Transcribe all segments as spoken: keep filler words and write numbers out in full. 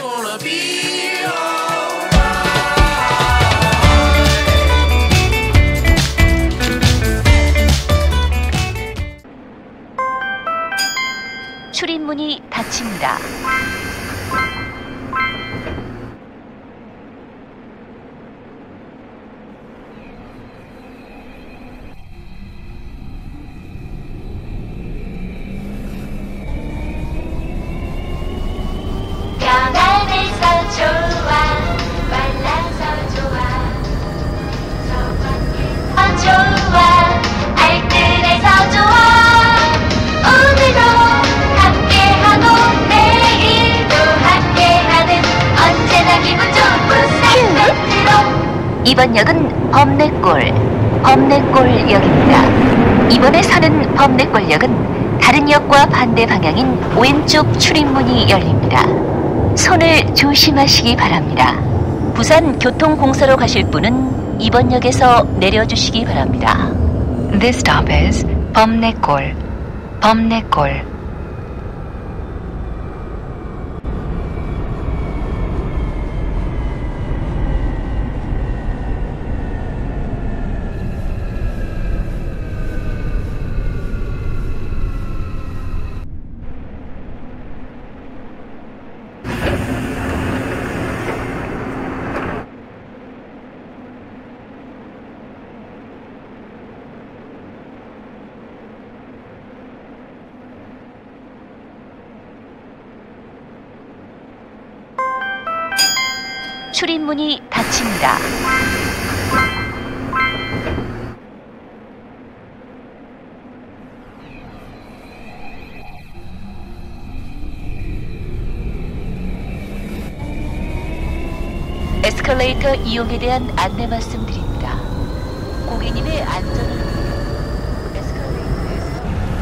gonna be alright. 출입문이 닫힙니다. 이번 역은 범내골, 범내골역입니다. 이번에 서는 범내골역은 다른 역과 반대 방향인 왼쪽 출입문이 열립니다. 손을 조심하시기 바랍니다. 부산 교통공사로 가실 분은 이번 역에서 내려주시기 바랍니다. This stop is 범내골, 범내골. 출입문이 닫힙니다. 에스컬레이터 이용에 대한 안내 말씀드립니다. 고객님의 안전을 위해 에스컬레이터에서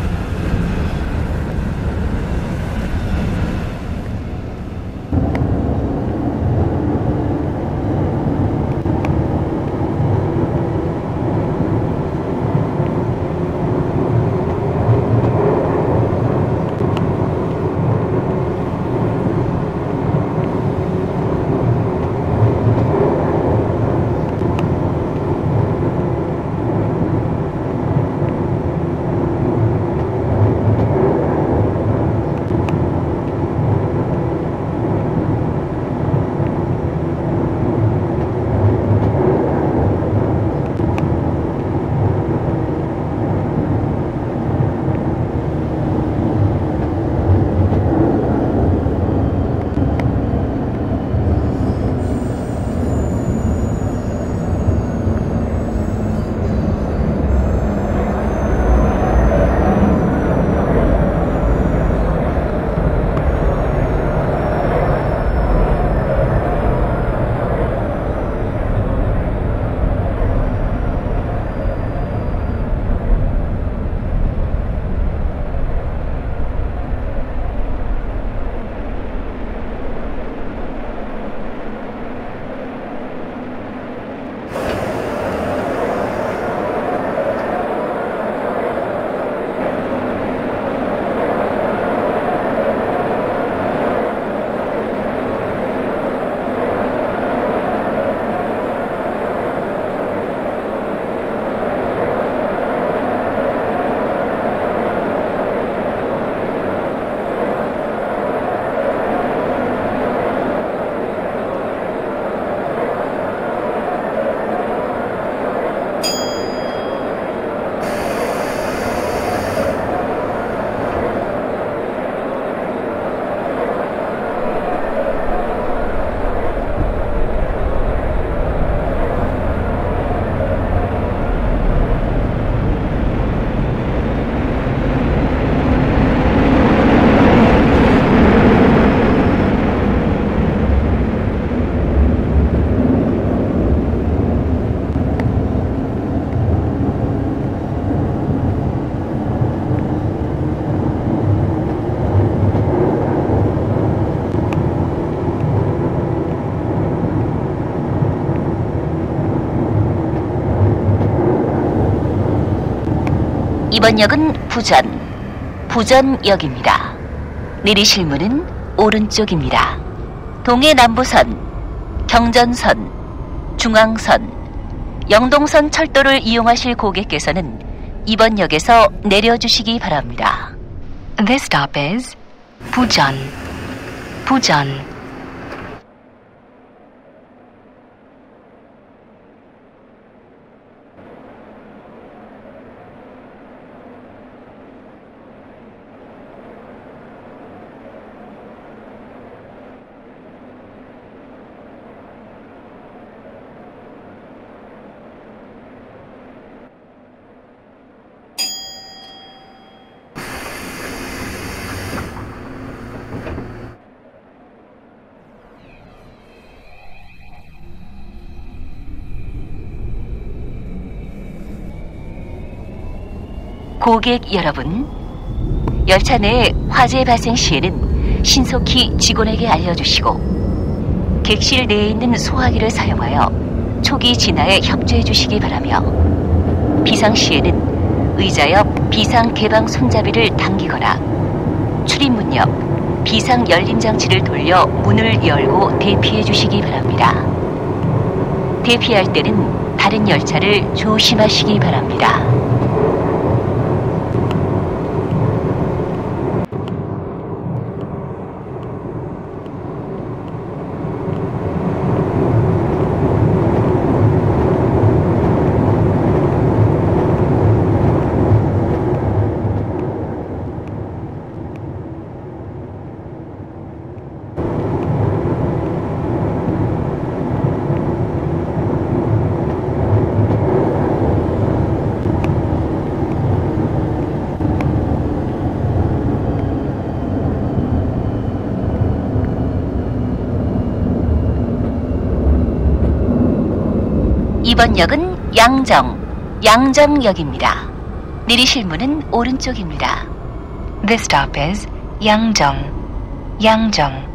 이번 역은 부전, 부전역입니다. 내리실 문은 오른쪽입니다. 동해남부선, 경전선, 중앙선, 영동선 철도를 이용하실 고객께서는 이번 역에서 내려주시기 바랍니다. This stop is Pujan. Pujan. 고객 여러분, 열차 내 화재 발생 시에는 신속히 직원에게 알려주시고 객실 내에 있는 소화기를 사용하여 초기 진화에 협조해 주시기 바라며 비상 시에는 의자 옆 비상 개방 손잡이를 당기거나 출입문 옆 비상 열림 장치를 돌려 문을 열고 대피해 주시기 바랍니다. 대피할 때는 다른 열차를 조심하시기 바랍니다. 이번 역은 양정, 양정역입니다. 내리실 문은 오른쪽입니다. This stop is Yangjong. Yangjong.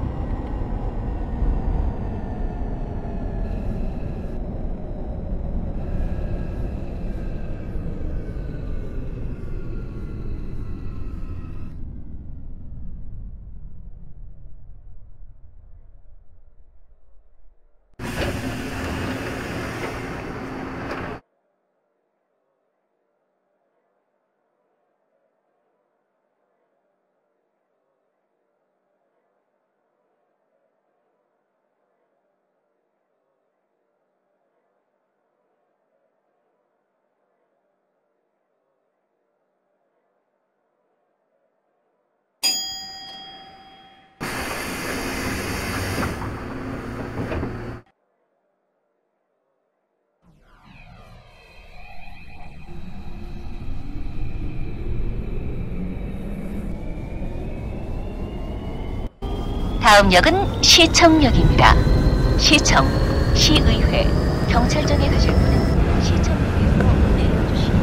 다음 역은 시청역입니다. 시청, 시의회, 경찰청에 가실 분은 시청역에서 내려주시기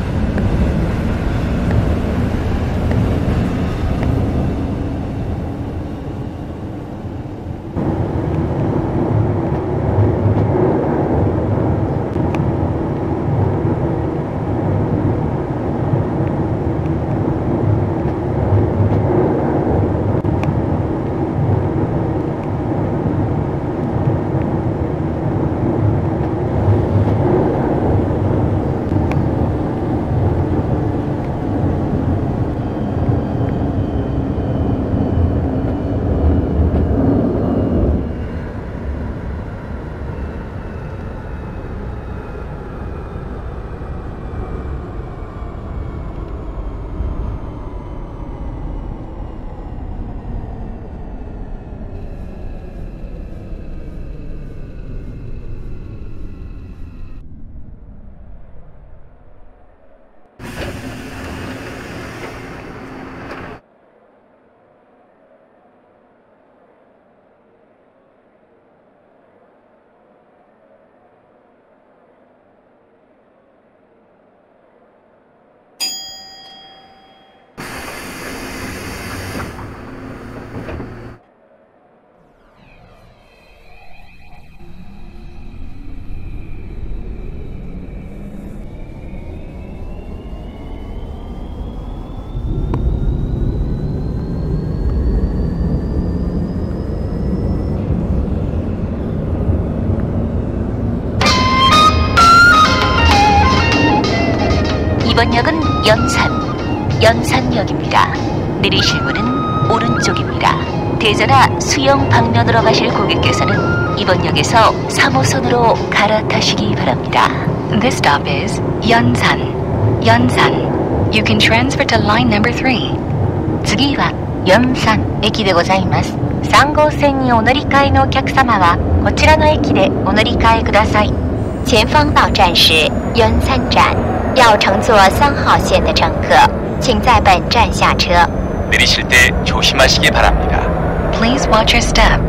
이번 역은 연산, 연산역입니다. 내리실 문은 오른쪽입니다. 대전하 수영 방면으로 가실 고객께서는 이번 역에서 삼 호선으로 갈아타시기 바랍니다. This stop is Yeonsan. Yeonsan. You can transfer to line number three. 次は四山駅でございます。さん号線にお乗り換えのお客様はこちらの駅でお乗り換えください。前方到站是元山站，要乘坐三号线的乘客，请在本站下车。 내리실 때 조심하시기 바랍니다. Please watch your step.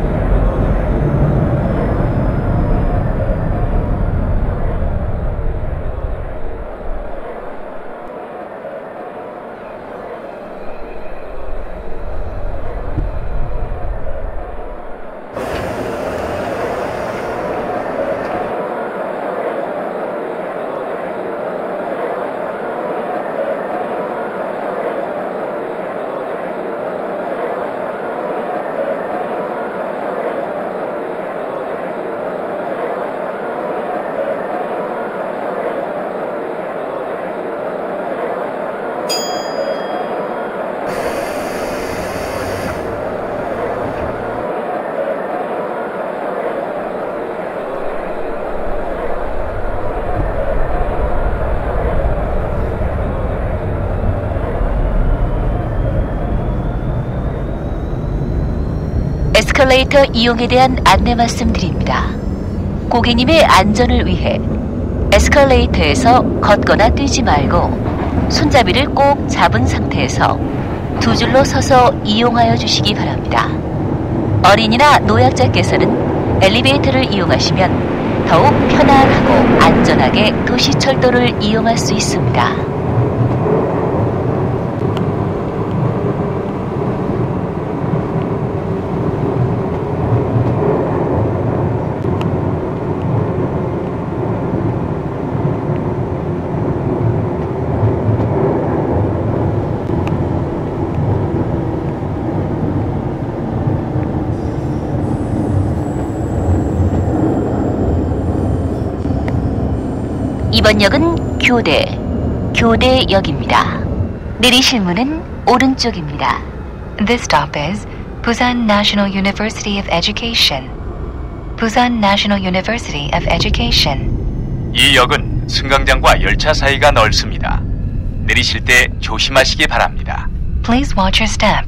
에스컬레이터 이용에 대한 안내 말씀드립니다. 고객님의 안전을 위해 에스컬레이터에서 걷거나 뛰지 말고 손잡이를 꼭 잡은 상태에서 두 줄로 서서 이용하여 주시기 바랍니다. 어린이나 노약자께서는 엘리베이터를 이용하시면 더욱 편안하고 안전하게 도시철도를 이용할 수 있습니다. 이번 역은 교대, 교대역입니다. 내리실 문은 오른쪽입니다. This stop is Busan National University of Education. Busan National University of Education. 이 역은 승강장과 열차 사이가 넓습니다. 내리실 때 조심하시기 바랍니다. Please watch your step.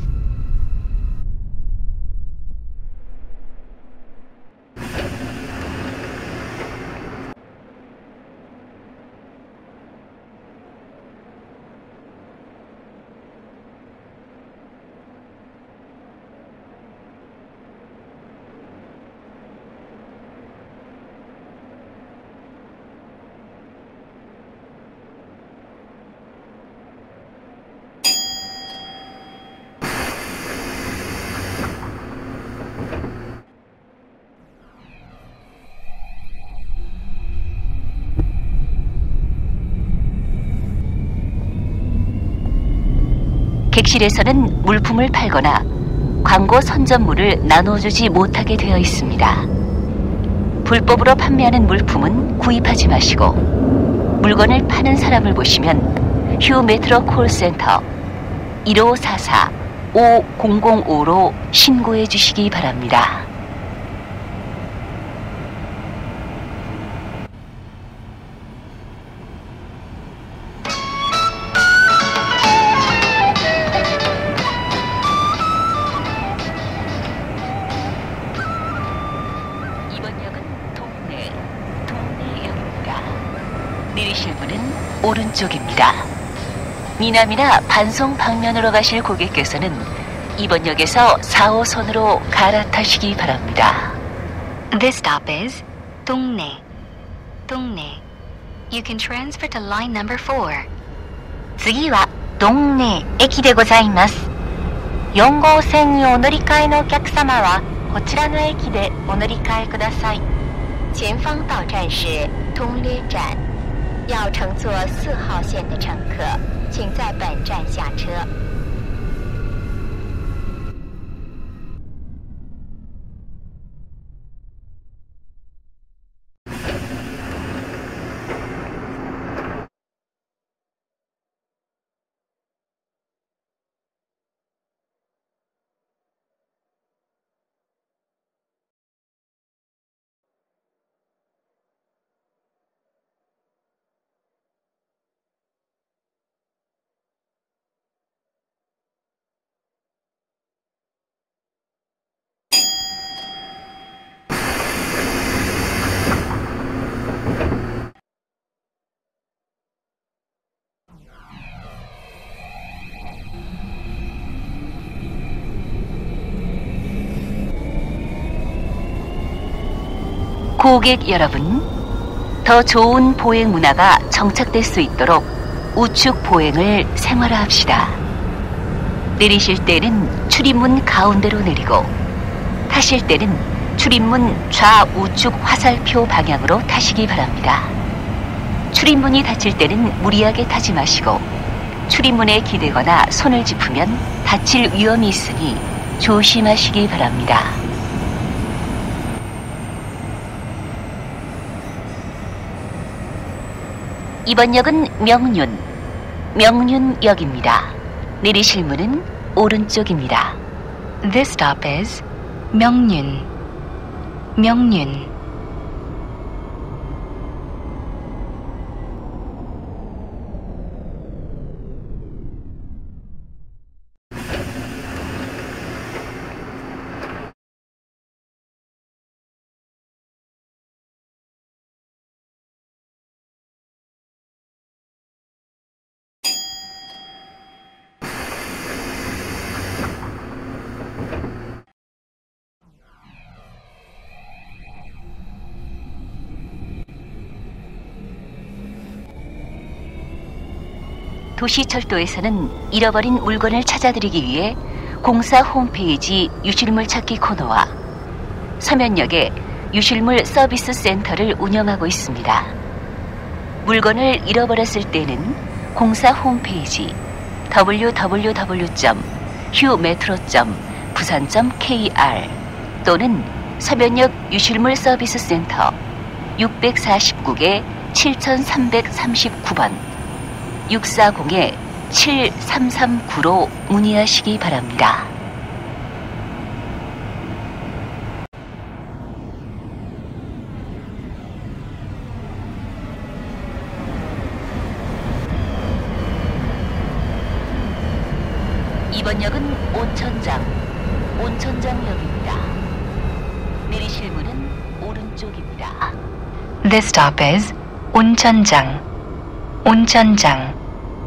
객실에서는 물품을 팔거나 광고 선전물을 나눠주지 못하게 되어 있습니다. 불법으로 판매하는 물품은 구입하지 마시고 물건을 파는 사람을 보시면 휴 메트로 콜센터 일오사사 오공공오로 신고해 주시기 바랍니다. 내리실 문은 오른쪽입니다. 미남이나 반송 방면으로 가실 고객께서는 이번 역에서 사 호선으로 갈아타시기 바랍니다. This stop is 동래. 동래. You can transfer to line number four. 次は동래駅でございます。よん号線にお乗り換えのお客様はこちらの駅でお乗り換えください。前方到站是通列站。要乘坐四号线的乘客，请在本站下车。 고객 여러분, 더 좋은 보행 문화가 정착될 수 있도록 우측 보행을 생활화합시다. 내리실 때는 출입문 가운데로 내리고 타실 때는 출입문 좌우측 화살표 방향으로 타시기 바랍니다. 출입문이 닫힐 때는 무리하게 타지 마시고 출입문에 기대거나 손을 짚으면 다칠 위험이 있으니 조심하시기 바랍니다. 이번 역은 명륜, 명륜역입니다. 내리실 문은 오른쪽입니다. This stop is Myeongyun. Myeongyun. 도시철도에서는 잃어버린 물건을 찾아드리기 위해 공사 홈페이지 유실물 찾기 코너와 서면역에 유실물 서비스 센터를 운영하고 있습니다. 물건을 잃어버렸을 때는 공사 홈페이지 더블유 더블유 더블유 점 휴메트로 점 부산 점 케이알 또는 서면역 유실물 서비스 센터 육백사십구 개 칠삼삼구 번 육사공 칠삼삼구로 문의하시기 바랍니다. 이번 역은 온천장, 온천장역입니다. 내리실 문은 오른쪽입니다. This stop is 온천장. 온천장.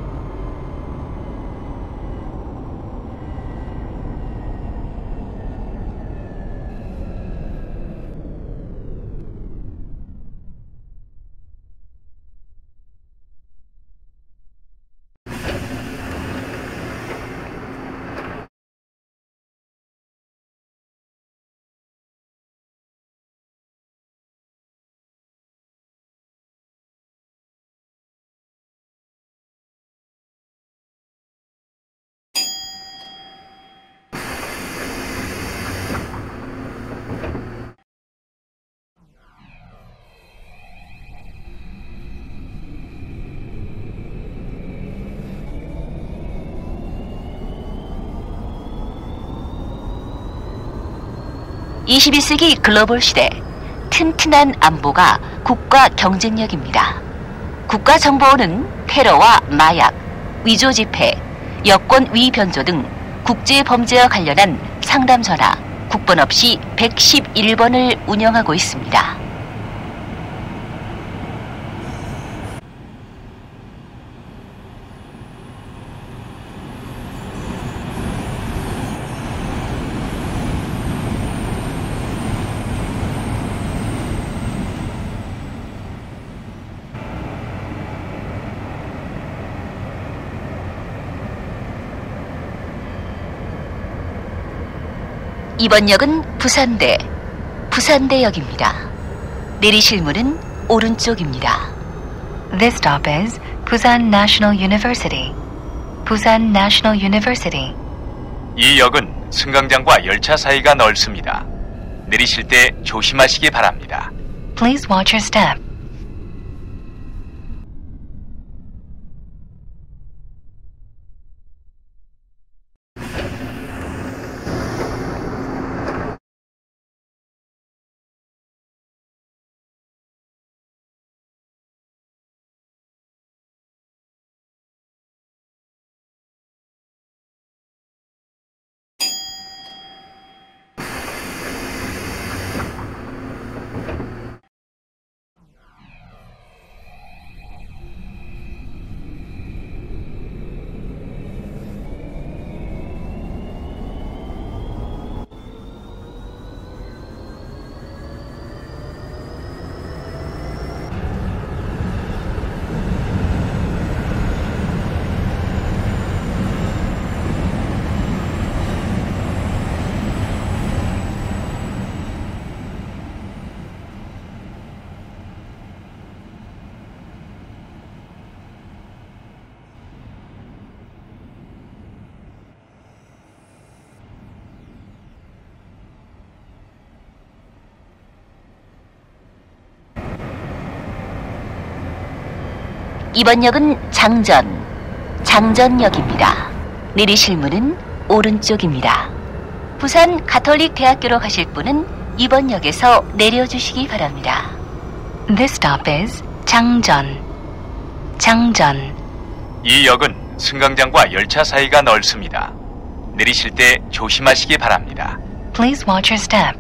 이십일 세기 글로벌 시대, 튼튼한 안보가 국가 경쟁력입니다. 국가정보원은 테러와 마약, 위조 지폐, 여권 위변조 등 국제범죄와 관련한 상담 전화, 국번 없이 백십일 번을 운영하고 있습니다. 이번 역은 부산대, 부산대역입니다. 내리실 문은 오른쪽입니다. This stop is Busan National University. Busan National University. 이 역은 승강장과 열차 사이가 넓습니다. 내리실 때 조심하시기 바랍니다. Please watch your step. 이번 역은 장전, 장전역입니다. 내리실 문은 오른쪽입니다. 부산 가톨릭 대학교로 가실 분은 이번 역에서 내려주시기 바랍니다. This stop is 장전. 장전. 이 역은 승강장과 열차 사이가 넓습니다. 내리실 때 조심하시기 바랍니다. Please watch your step.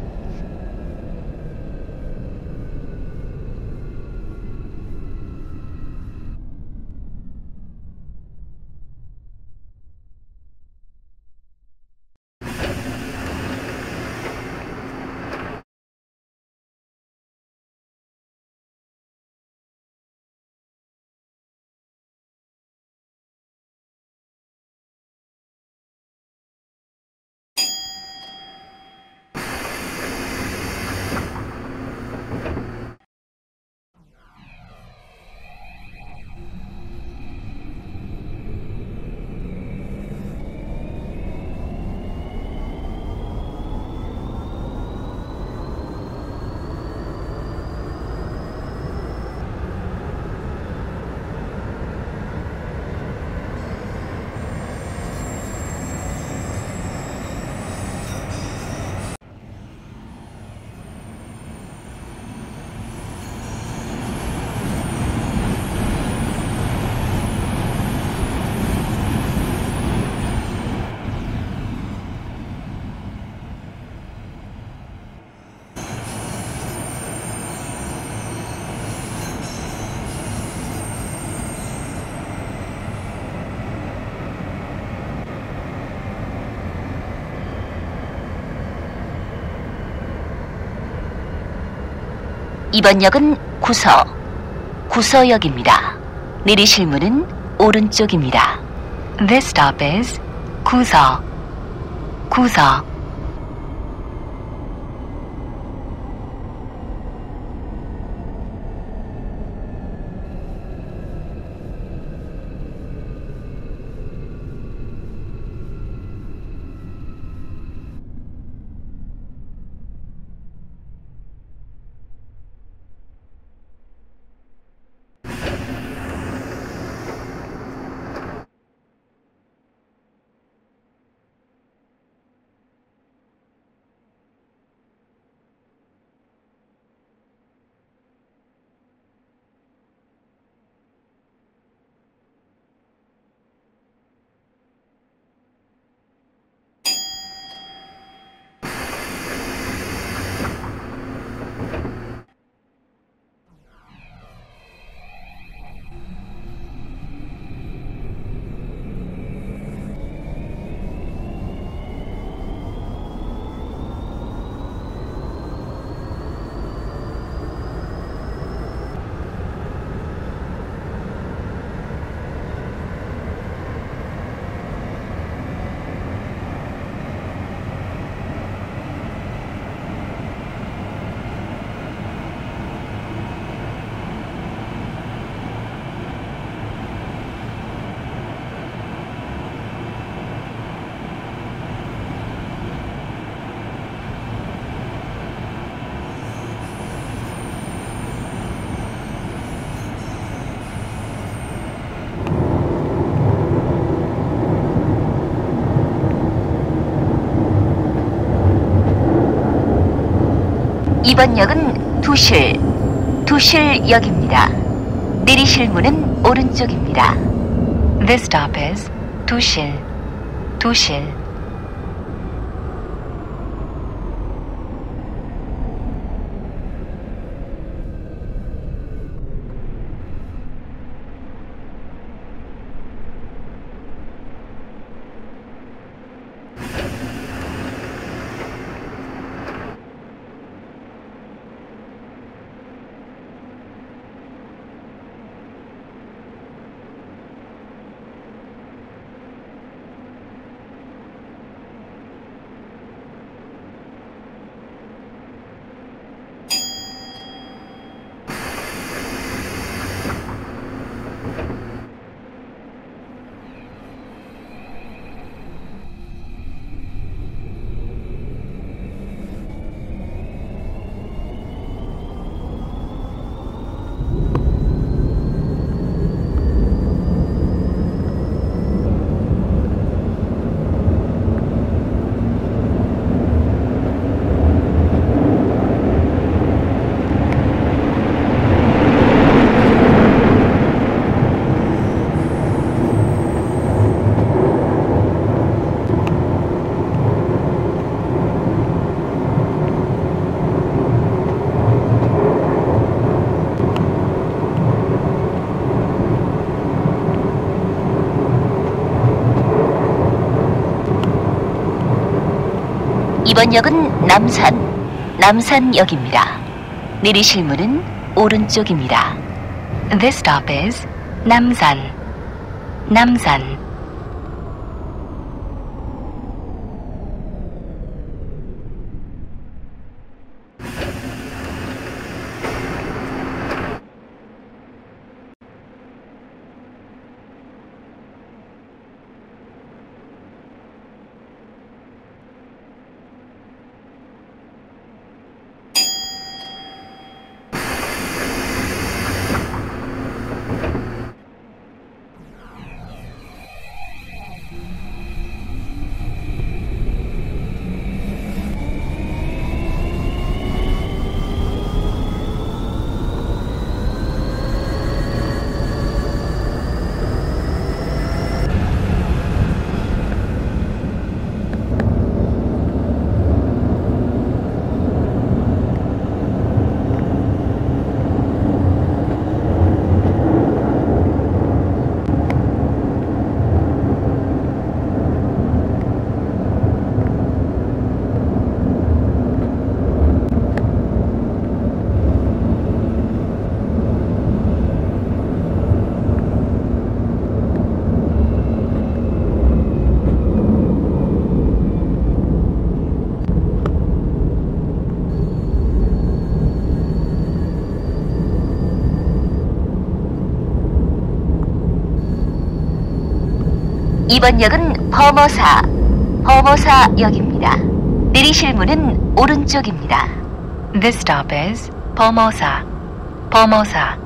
이번 역은 구서, 구서역입니다. 내리실 문은 오른쪽입니다. This stop is 구서. 구서. 이번 역은 두실, 두실역입니다. 내리실 문은 오른쪽입니다. This stop is 두실. 두실. 이번 역은 남산, 남산역입니다. 내리실 문은 오른쪽입니다. This stop is Namsan. Namsan. 이번 역은 버머사, 버머사역입니다. 내리실 문은 오른쪽입니다. This stop is Formosa. Formosa.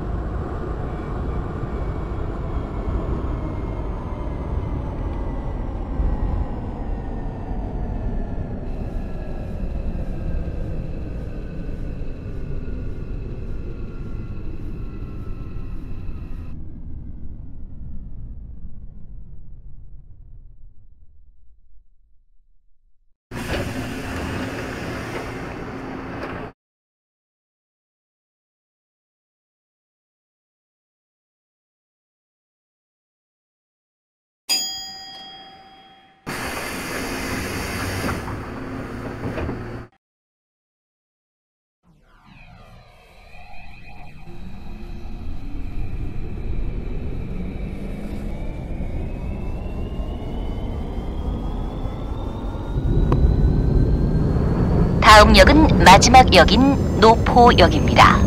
다음 역은 마지막 역인 노포역입니다.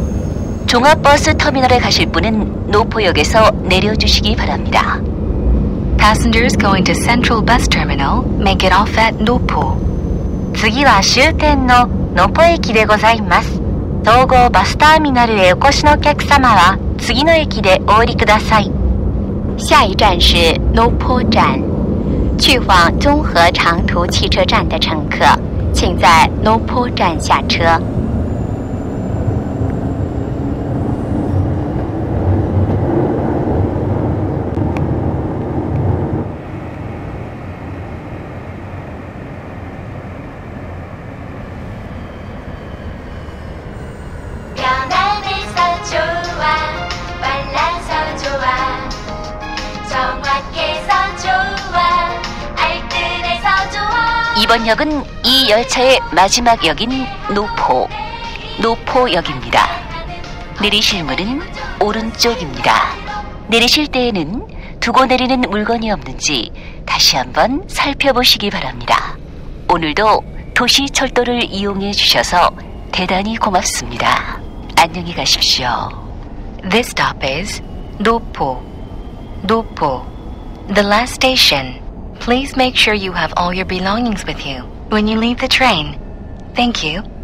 종합버스 터미널에 가실 분은 노포역에서 내려주시기 바랍니다. Passengers going to Central Bus Terminal may get off at Nopo. 次は終点のノポ駅でございます。総合バスターミナルへお越しのお客様は次の駅でお降りください。下一站是 Nopo 站，去往综合长途汽车站的乘客，请在 Nopo 站下车。이번 역은 이 열차의 마지막 역인 노포, 노포역입니다. 내리실 문은 오른쪽입니다. 내리실 때에는 두고 내리는 물건이 없는지 다시 한번 살펴보시기 바랍니다. 오늘도 도시철도를 이용해 주셔서 대단히 고맙습니다. 안녕히 가십시오. This stop is Nopo. Nopo. The last station. Please make sure you have all your belongings with you when you leave the train. Thank you.